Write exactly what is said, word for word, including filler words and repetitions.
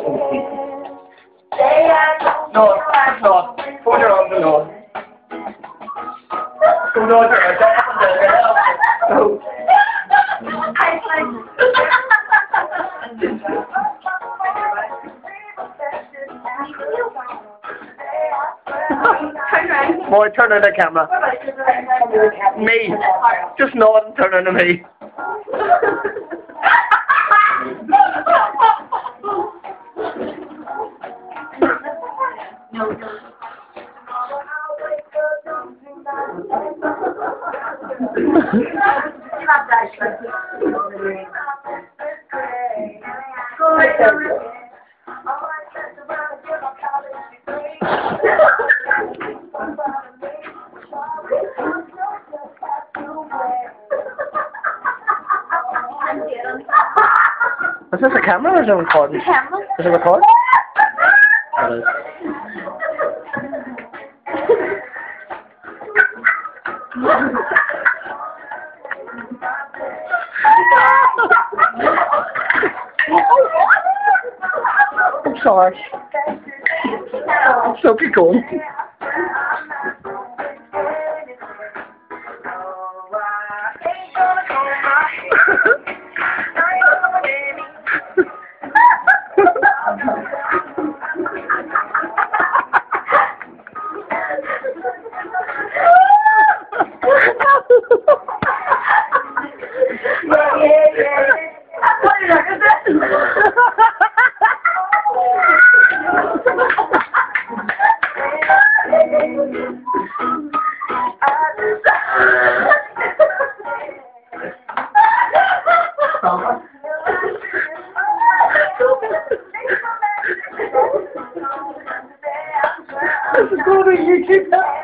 No, it's not. Put it on the nose. Cô đôi phải ở trong con đường cái đâu. Boy, turn on the camera. Me. Just nod and turn on to me. Is this a camera or is it recording? Camera. Is it recording? It is. I'm sorry. So keep going. This is going to YouTube now.